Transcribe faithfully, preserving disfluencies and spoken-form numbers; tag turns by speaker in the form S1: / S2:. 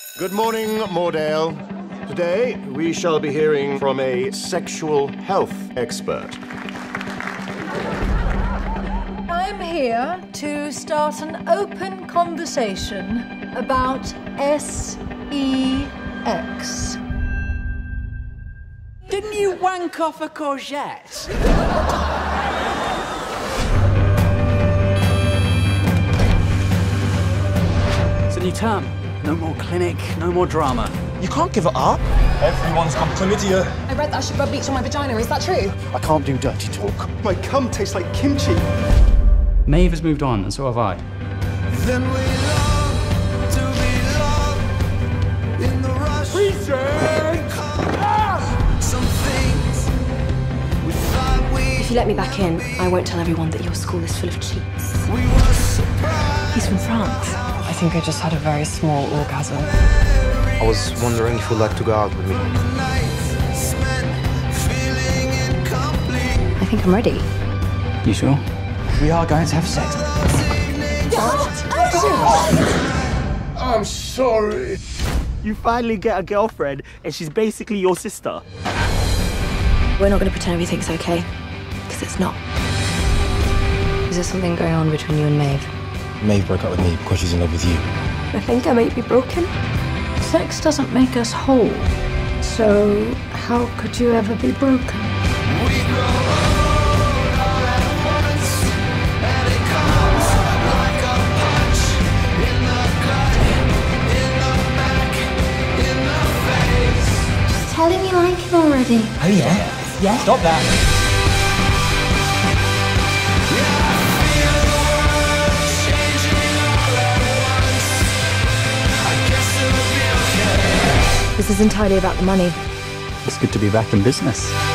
S1: Good morning, Mordale. Today, we shall be hearing from a sexual health expert.
S2: I'm here to start an open conversation about S E X.
S3: Didn't you wank off a courgette? It's a new term. No more clinic, no more drama.
S4: You can't give it up. Everyone's got chlamydia.
S5: I read that I should rub bleach on my vagina. Is that true?
S4: I can't do dirty talk.
S6: My cum tastes like kimchi.
S7: Maeve has moved on, and so have I.
S8: Then we love to be loved in the rush. Some things we thought we
S5: If you let me back in, I won't tell everyone that your school is full of cheats.
S8: we were surprised.
S5: He's from France. I think I just had a very small orgasm.
S9: I was wondering if you'd like to go out with me.
S8: Nights spent feeling incomplete.
S5: I think I'm ready.
S7: You sure? We are going to have sex.
S6: I'm sorry.
S4: You finally get a girlfriend, and she's basically your sister.
S5: We're not going to pretend everything's okay, because it's not. Is there something going on between you and Maeve?
S9: Maeve broke up with me because she's in love with you.
S5: I think I might be broken.
S2: Sex doesn't make us whole. So, how could you ever be broken?
S8: We grow old all at once, and it comes like a punch in the gut, in the back, in the face.
S5: Tell him you like him already.
S4: Oh, yeah? Yeah? Stop that.
S5: This is entirely about the money.
S7: It's good to be back in business.